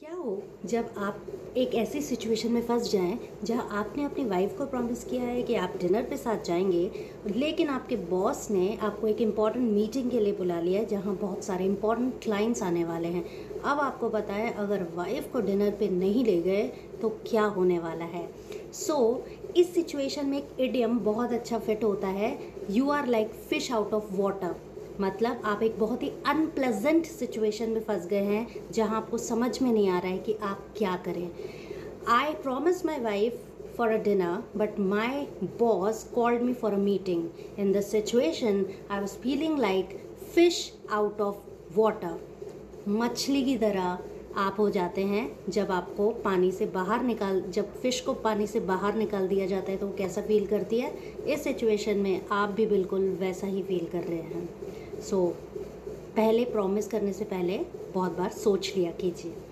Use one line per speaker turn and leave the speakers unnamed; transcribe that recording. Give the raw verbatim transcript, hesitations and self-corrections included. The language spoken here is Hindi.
क्या हो जब आप एक ऐसी सिचुएशन में फंस जाएं जहां आपने अपनी वाइफ को प्रॉमिस किया है कि आप डिनर पे साथ जाएंगे, लेकिन आपके बॉस ने आपको एक इम्पॉर्टेंट मीटिंग के लिए बुला लिया है जहां बहुत सारे इम्पॉर्टेंट क्लाइंट्स आने वाले हैं। अब आपको पता है अगर वाइफ को डिनर पे नहीं ले गए तो क्या होने वाला है। सो so, इस सिचुएशन में एक इडियम बहुत अच्छा फिट होता है, you are like fish out of water. मतलब आप एक बहुत ही अनप्लेजेंट सिचुएशन में फंस गए हैं जहां आपको समझ में नहीं आ रहा है कि आप क्या करें। I promise my wife for a dinner but my boss called me for a meeting. In this situation I was feeling like fish out of water. मछली की तरह आप हो जाते हैं जब आपको पानी से बाहर निकाल जब फिश को पानी से बाहर निकाल दिया जाता है तो वो कैसा फील करती है। इस सिचुएशन में आप भी बिल्कुल वैसा ही फील कर रहे हैं। सो so, पहले प्रॉमिस करने से पहले बहुत बार सोच लिया कीजिए।